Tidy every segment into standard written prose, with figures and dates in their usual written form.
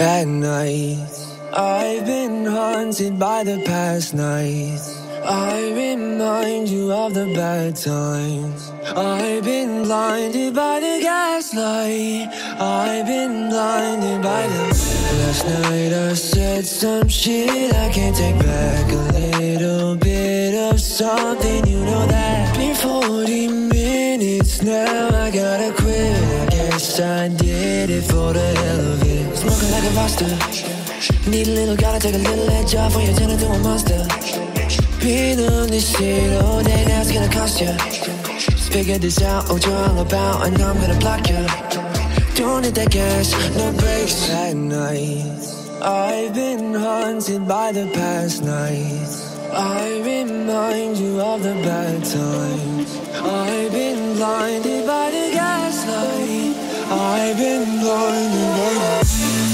Bad nights, I've been haunted by the past nights. I remind you of the bad times. I've been blinded by the gaslight. I've been blinded by the... Last night I said some shit I can't take back. A little bit of something, you know that. Been 40 minutes now, I gotta quit. I guess I did it for the hell of it. Smoking like a roster. Need a little, gotta take a little edge off when you turn into a monster. Been on this shit all day, now it's gonna cost ya. Just figured this out, what you're all about, and I'm gonna block ya. Don't hit that gas, no brakes. At night, I've been haunted by the past nights. I remind you of the bad times. I've been blinded by the gaslight. I've been blinded by the...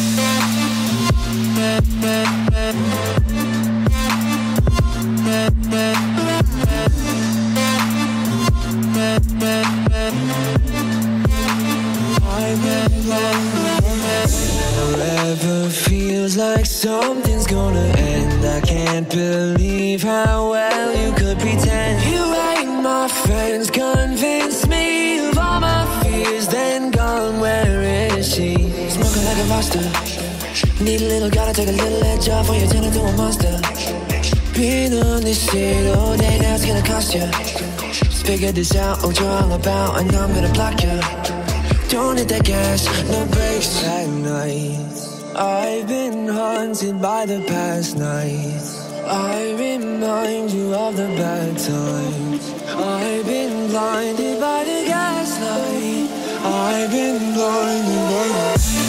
Forever feels like something's gonna end. I can't believe how well you could pretend. You ain't my friends, convince me of all my fears, then gone, where is she? Smoking like a roster. Need a little, gotta take a little edge off when you turn into a monster. Been on this shit all day, now it's gonna cost ya. Just figured this out, what you're all about, and I'm gonna block ya. Don't hit that gas, no brakes. At night, I've been haunted by the past nights. I remind you of the bad times. I've been blinded by the gaslight. I've been blinded by the...